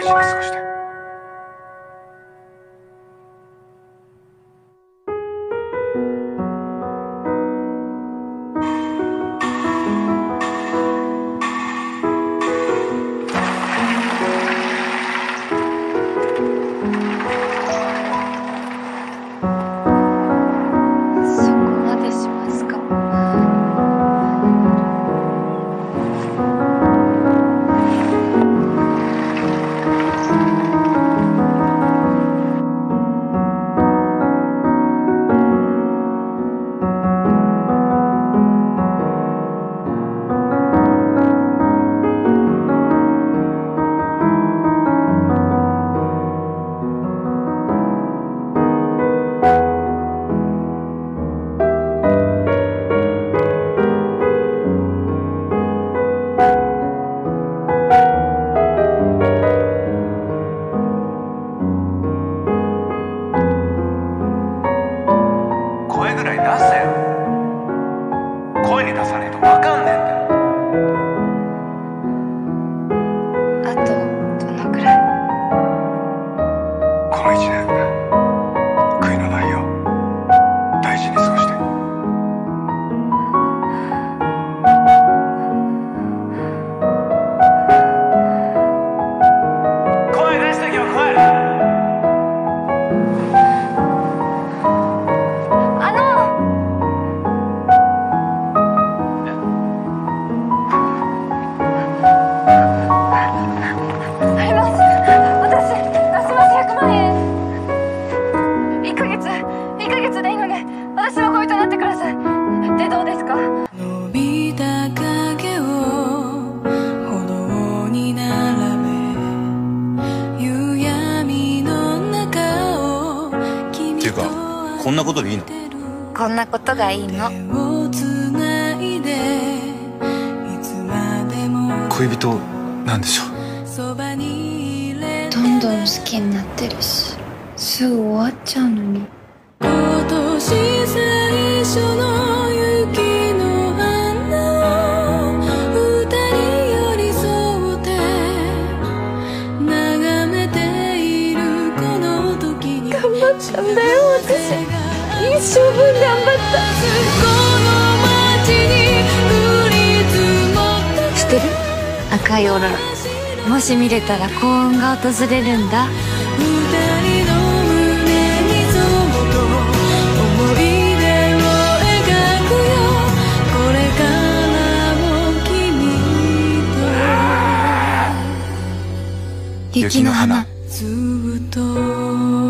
事に過ごして。 そこまでしますか。 声ぐらい出せよ。声に出さないと分かんねえんだよ。 あとどのくらい？ この1年悔いのないよう大事に過ごして。声出してけよ、声。 あります。私出します。100万円。1ヶ月でいいので私の恋となってください。でどうですか？ 伸びた影を歩道に並べ夕闇の中を君とていうかこんなことでいいの？ こんなことがいいの。 手をつないでいつまでも恋人なんでしょう。 そばにいれどんどん好きになってるし、すぐ終わっちゃうのに。 今年最初の雪の花を二人寄り添って眺めているこの時に頑張ったんだよ私。一生分頑張った。この街に降り積もった知ってる？赤いオーロラ。もし見れたら幸運が訪れるんだ。 二人の胸にそっと思い出を描くよ。これからも君と雪の花。 ずっと